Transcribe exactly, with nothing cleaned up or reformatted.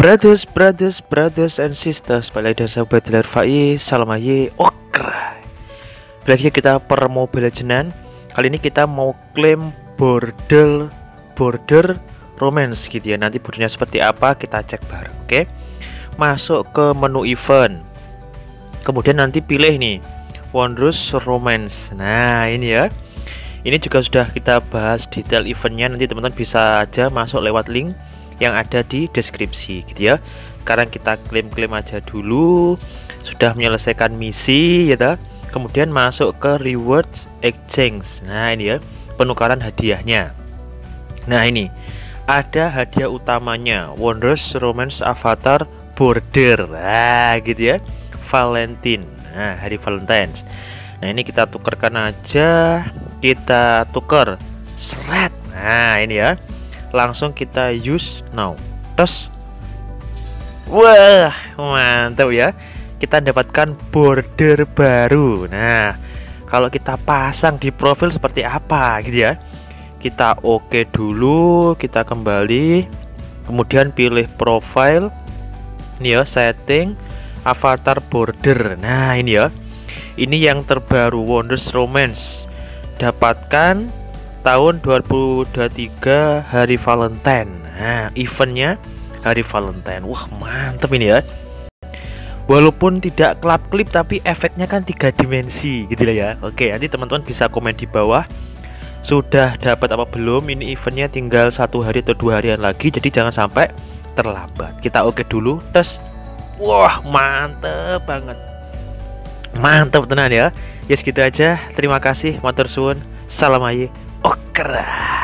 Brothers, brothers, brothers and sisters, balik dan sahabat Dilar Faiz, salam aye, okra. Lagi kita per Mobile Legends. Kali ini kita mau klaim border border romance gitu ya. Nanti bordernya seperti apa kita cek bareng, oke? Masuk ke menu event. Kemudian nanti pilih nih Wondrous Romance. Nah, ini ya. Ini juga sudah kita bahas detail eventnya. Nanti teman-teman bisa aja masuk lewat link yang ada di deskripsi gitu ya. Sekarang kita klaim-klaim aja dulu. Sudah menyelesaikan misi ya ta? Kemudian masuk ke reward exchange. Nah, ini ya, penukaran hadiahnya. Nah, ini ada hadiah utamanya, Wondrous Romance Avatar Border. Nah, gitu ya. Valentine. Nah, hari Valentine. Nah, ini kita tukarkan aja. Kita tuker seret. Nah, ini ya. Langsung kita use now. Terus wah, mantap ya. Kita dapatkan border baru. Nah, kalau kita pasang di profil seperti apa gitu ya. Kita oke dulu, kita kembali. Kemudian pilih profile. Ini ya, setting avatar border. Nah, ini ya. Ini yang terbaru, Wondrous Romance. Dapatkan tahun dua ribu dua puluh tiga hari Valentine. Nah, eventnya hari Valentine. Wah, mantep ini ya. Walaupun tidak kelap-klip tapi efeknya kan tiga dimensi gitu lah ya. Oke, nanti teman-teman bisa komen di bawah sudah dapat apa belum. Ini eventnya tinggal satu hari atau dua harian lagi, jadi jangan sampai terlambat. Kita oke dulu. Terus wah, mantep banget. Mantap tenan ya. Ya segitu aja. Terima kasih, matur suwun. Salam aye. Okra.